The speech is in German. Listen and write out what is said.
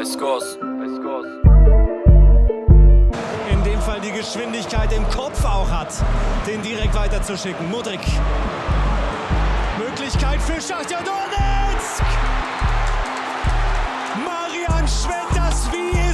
Scores. In dem Fall die Geschwindigkeit im Kopf auch hat, den direkt weiterzuschicken. Mudryk. Möglichkeit für Schachtja Donetsk. Marian schwenkt das wie